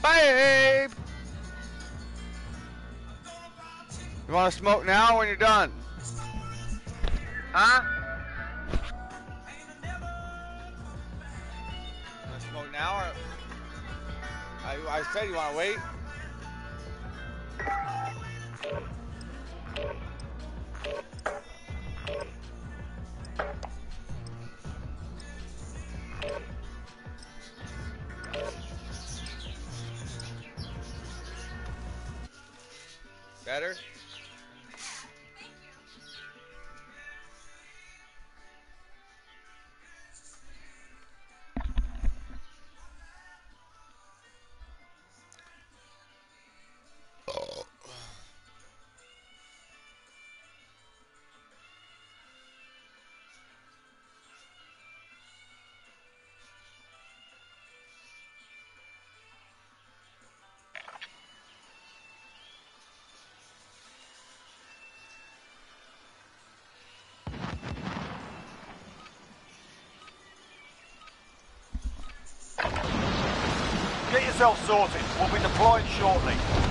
babe. You want to smoke now or when you're done? Huh? You want to smoke now or? I said you want to wait. Better? Get yourself sorted. We'll be deploying shortly.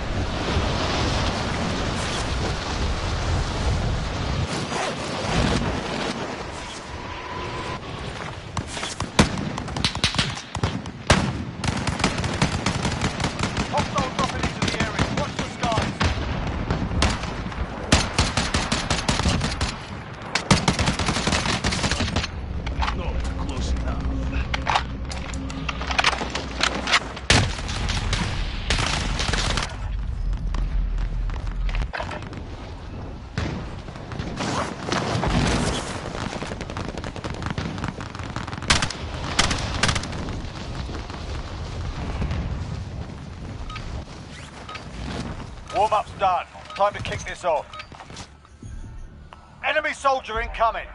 Hostiles dropping into the area. Watch the skies. Not close enough. Warm-up's done. Time to kick this off. Enemy soldier incoming.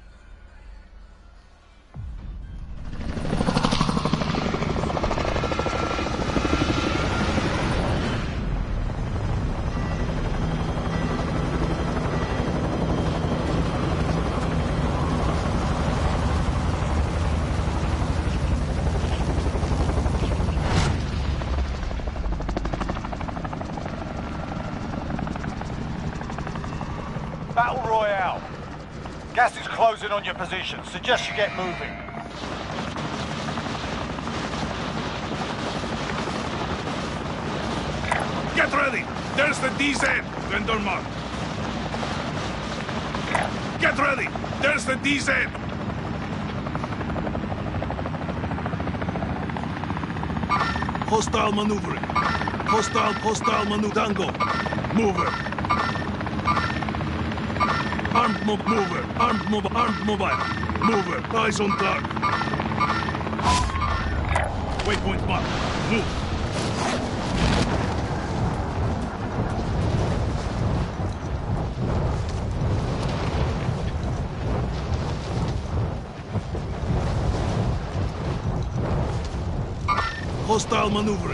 Battle Royale. Gas is closing on your position. Suggest you get moving. Get ready! There's the DZ! Vendor mark. Get ready! There's the DZ! Hostile maneuvering. Hostile manudango. Mover. Armed mover. Armed mobile. Mover. Eyes on target. Waypoint mark. Move. Hostile maneuvering.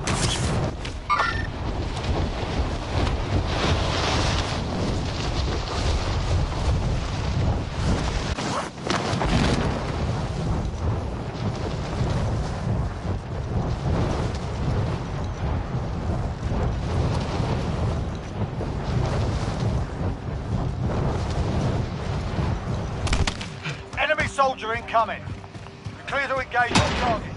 Enemy soldier incoming. Clear to engage on targets.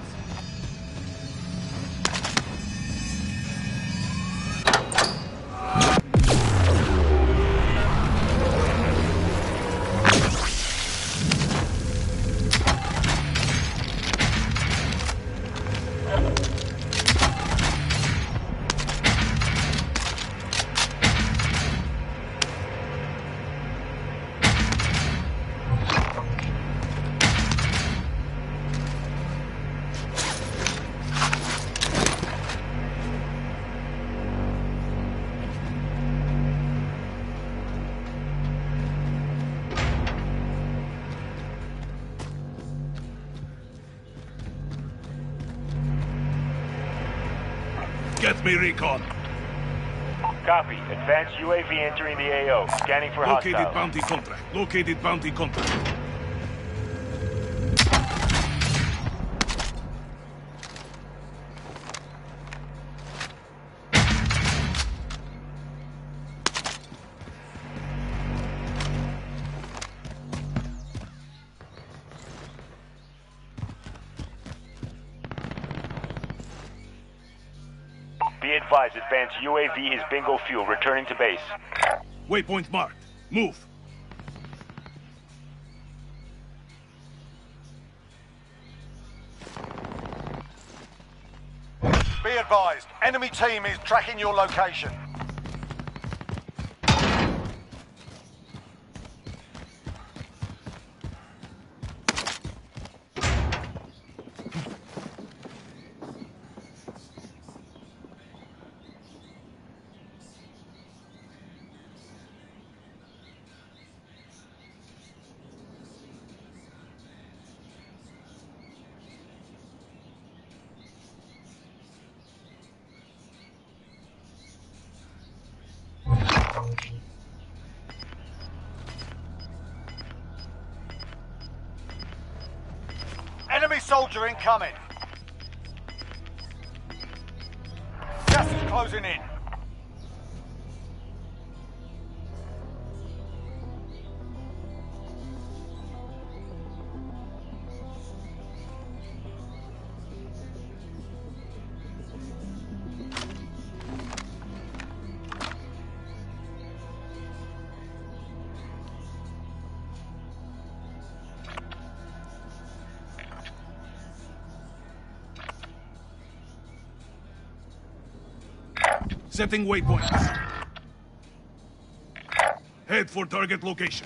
Get me recon. Copy. Advanced UAV entering the AO. Scanning for Located hostiles. bounty contract. Located bounty contract. advised, advanced UAV is bingo fuel, returning to base. Waypoint marked. Move. Be advised, enemy team is tracking your location. Enemy soldier incoming. Gas is closing in. Setting waypoints. Head for target location.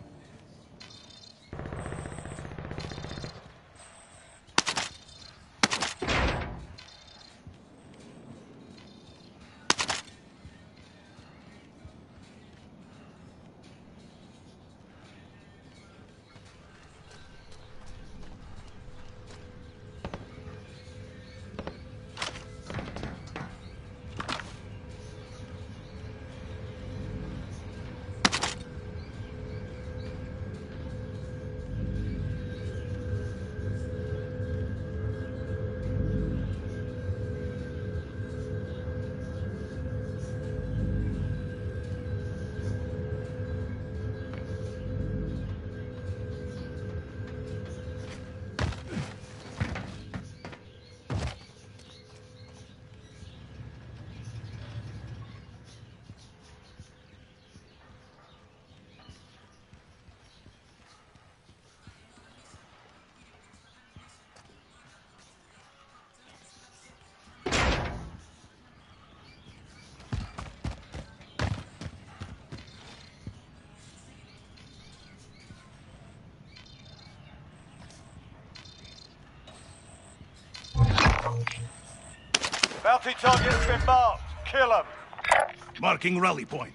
Bounty target has been marked. Kill him. Marking rally point.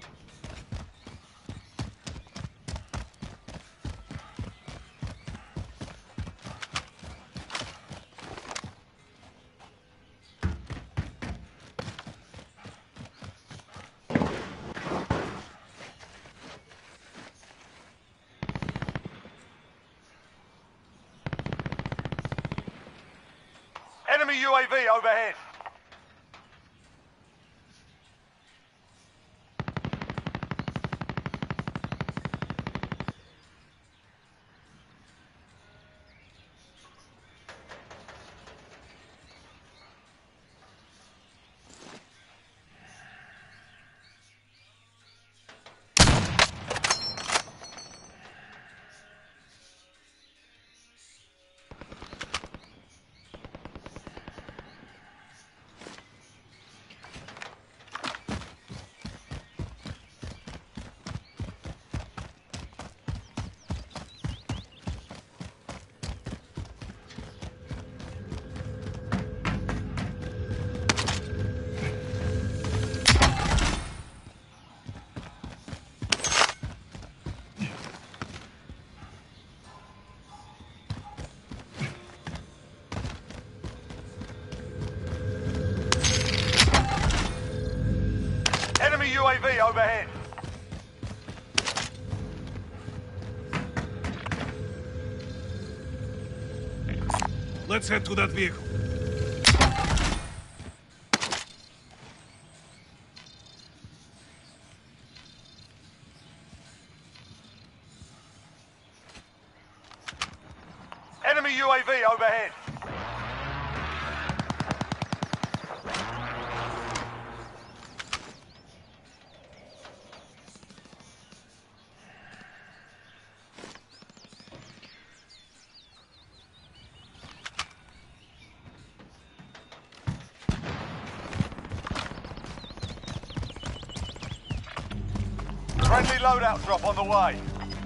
Enemy UAV overhead. Enemy UAV overhead. Let's head to that vehicle. Enemy UAV overhead. Enemy loadout drop on the way.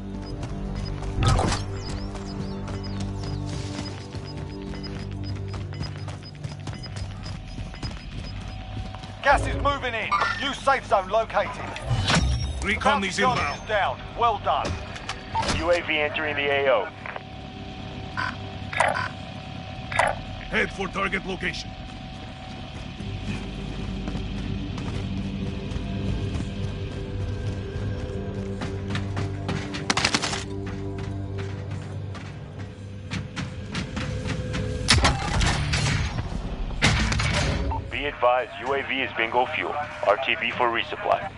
Gas is moving in. New safe zone located. Recon Bounty is target inbound. is down. Well done. UAV entering the AO. Head for target location. Be advised, UAV is bingo fuel. RTB for resupply.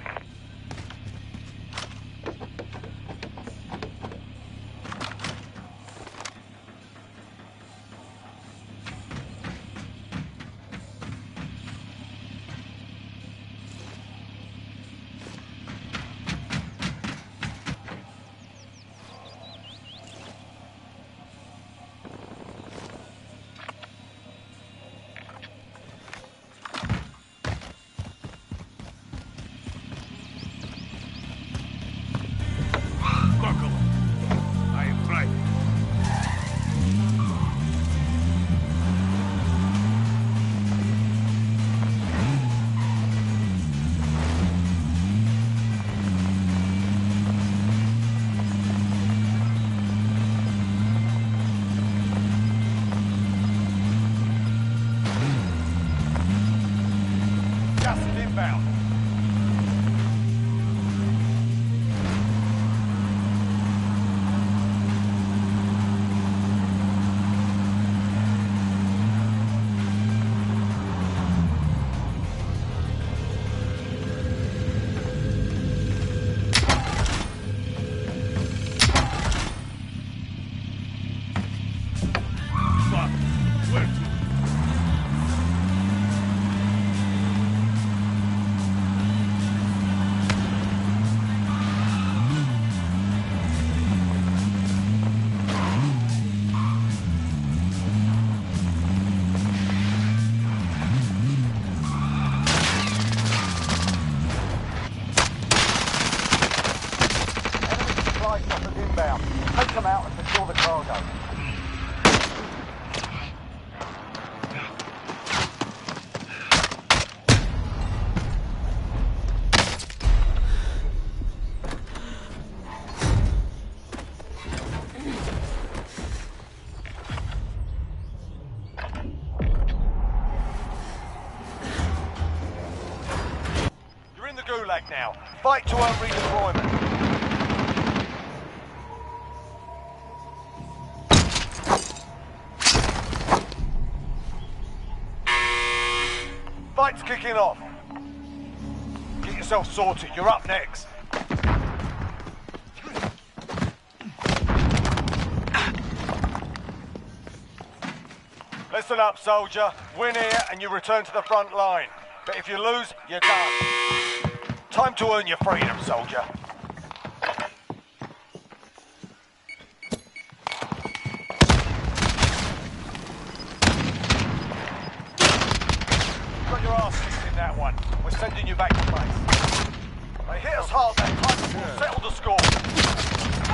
Buckle. I am driving. Gas is inbound. Fuck. Where to? Enemy supply choppers inbound. Take them out and secure the cargo. You're in the gulag now. Fight to earn redeployment. Fight's kicking off. Get yourself sorted. You're up next. Listen up, soldier. Win here and you return to the front line. But if you lose, you're done. Time to earn your freedom, soldier. Got your ass kicked in that one. We're sending you back to base. They hit us hard that time, but we'll settle the score.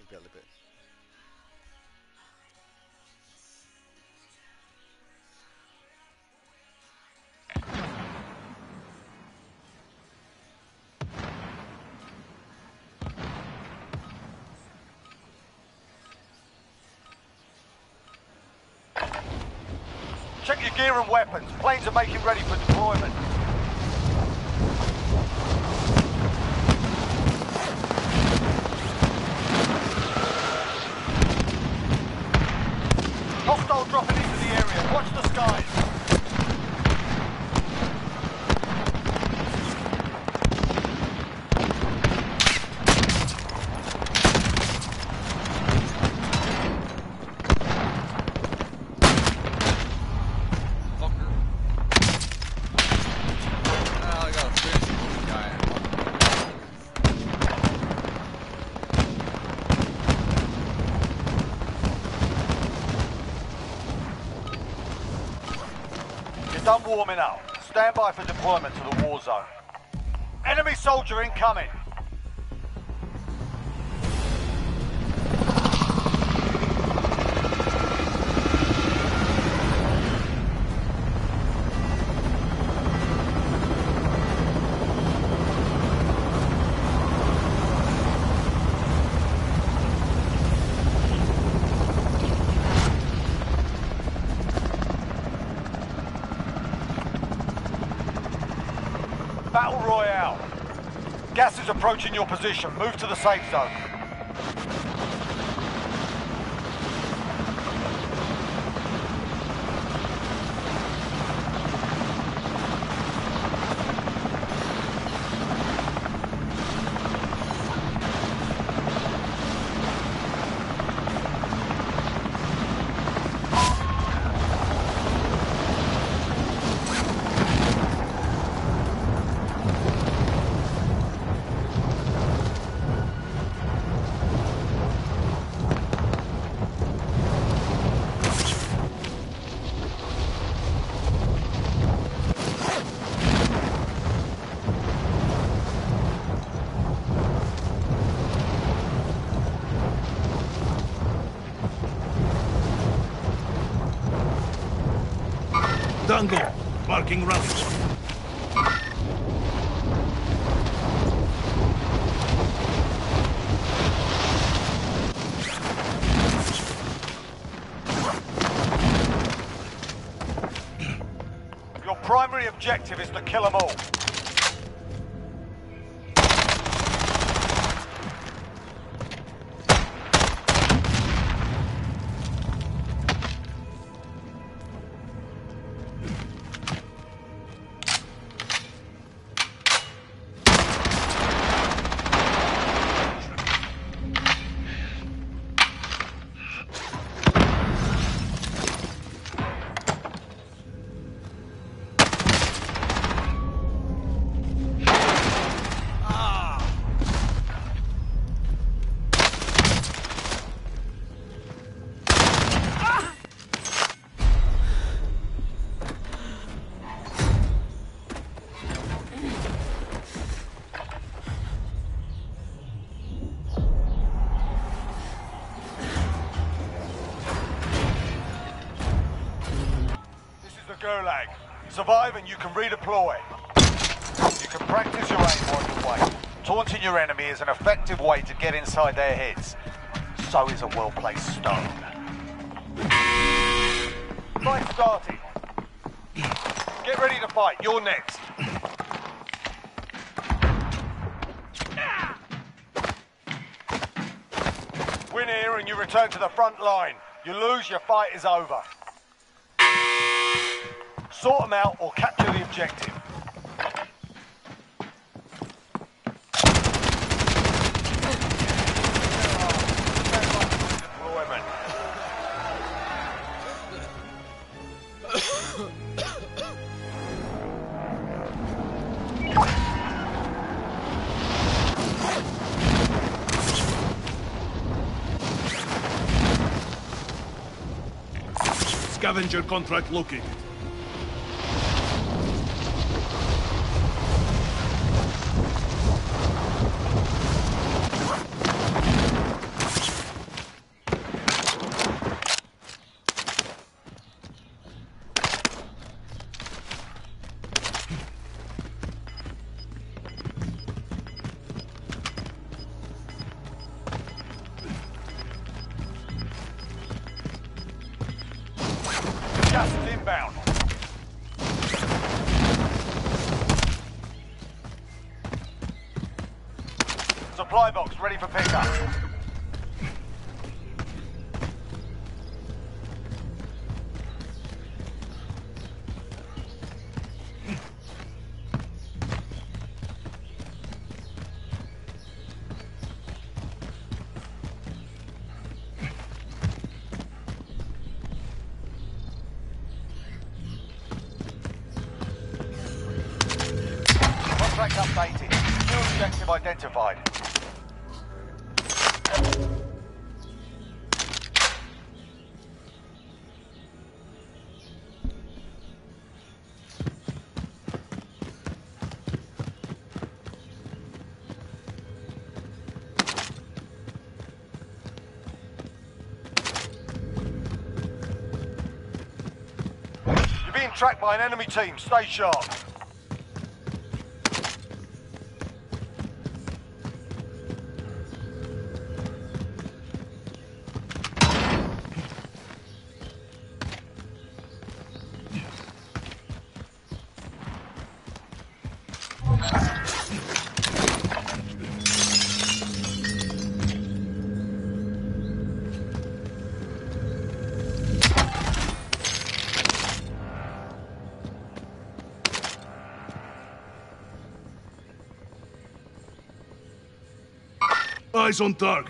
get a little bit. Check your gear and weapons. Planes are making ready for deployment. Hostile dropping into the area. Watch the skies. Done warming up. Stand by for deployment to the war zone. Enemy soldier incoming. Battle Royale. Gas is approaching your position. Move to the safe zone. Dango, marking routes. Your primary objective is to kill them all. Gulag. Survive and you can redeploy. You can practice your aim while you wait. Taunting your enemy is an effective way to get inside their heads. So is a well-placed stone. Fight started. Get ready to fight. You're next. Win here and you return to the front line. You lose, your fight is over. Sort them out or capture the objective. Deployment. Scavenger contract located. inbound. Supply box ready for pickup. Contract updated. New objective identified. You're being tracked by an enemy team. Stay sharp. Eyes on target.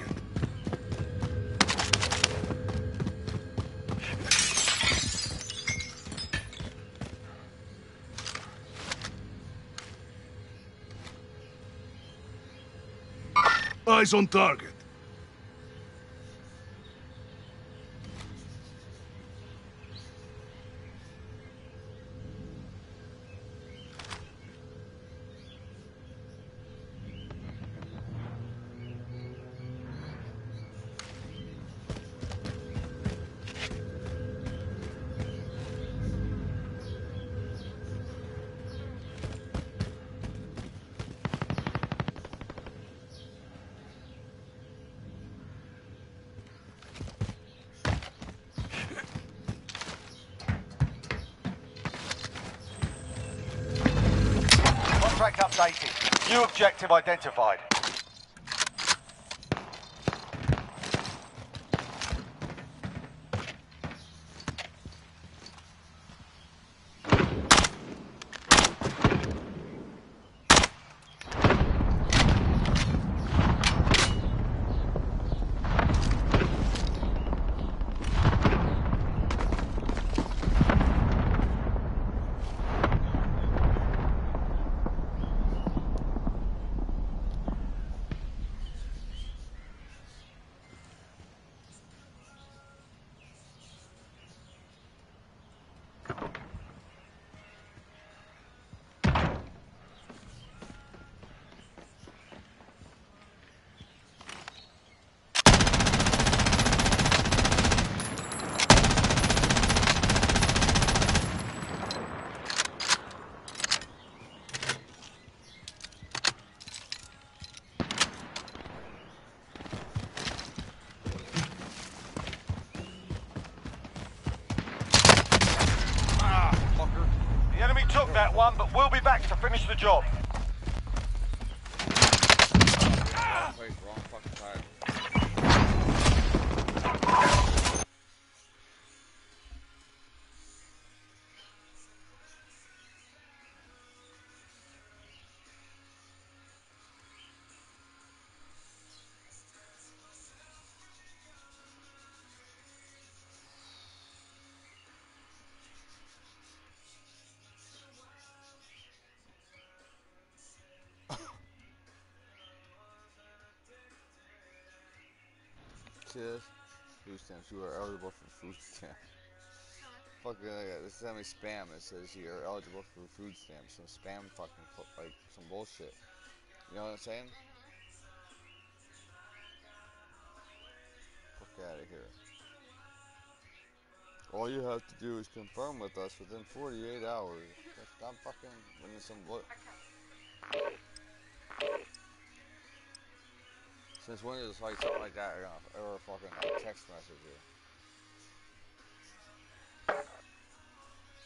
Eyes on target. Contract updated. New objective identified. The enemy took that one, but we'll be back to finish the job. Wait, wrong fucking side. Cheers. Food stamps. You are eligible for food stamps. Fucking, this is how many spam. It says you are eligible for food stamps. Some spam fucking, like, some bullshit. You know what I'm saying? Fuck out of here. All you have to do is confirm with us within 48 hours. I'm fucking winning some Since when is like something like that or a fucking text message here?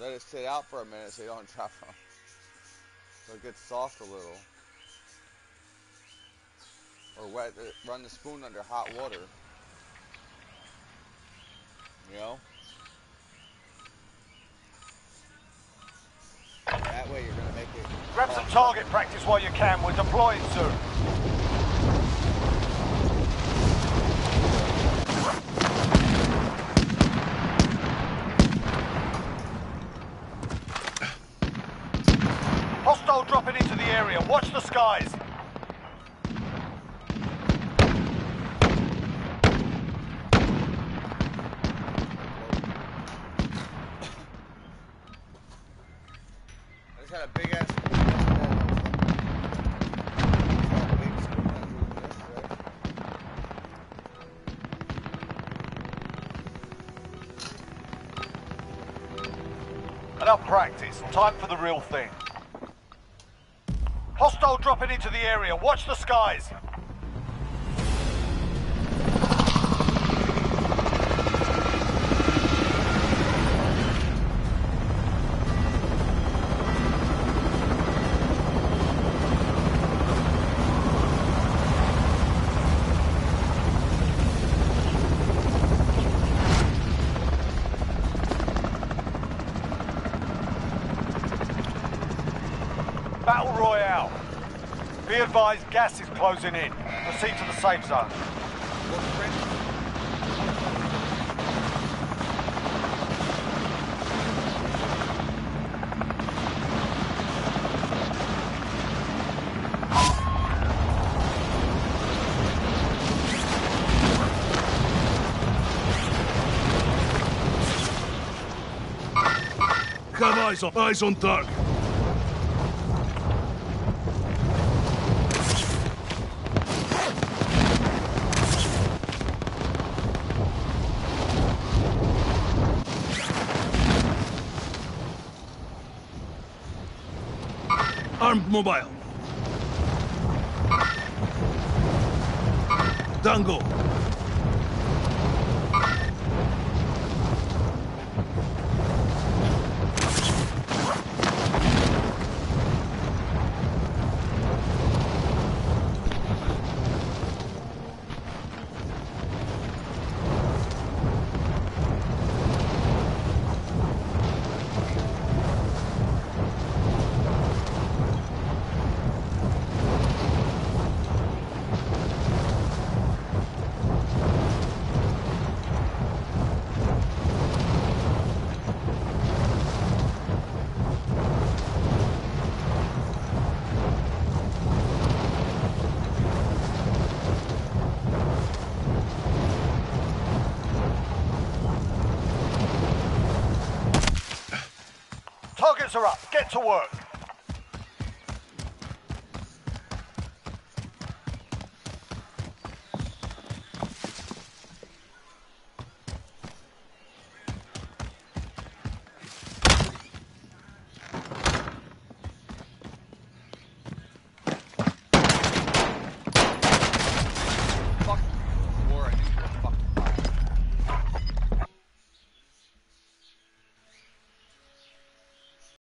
Let it sit out for a minute so you don't drop them. So it gets soft a little. Or run the spoon under hot water. You know? That way you're gonna make it. Grab some target practice while you can. We're deploying soon. Hostile dropping into the area. Watch the skies. I just had a big ass. Enough practice. Time for the real thing. Hostile dropping into the area. Watch the skies. Battle Royale. Be advised, gas is closing in. Proceed to the safe zone. Have eyes on target. Armed mobile. Tango. Targets are up. Get to work.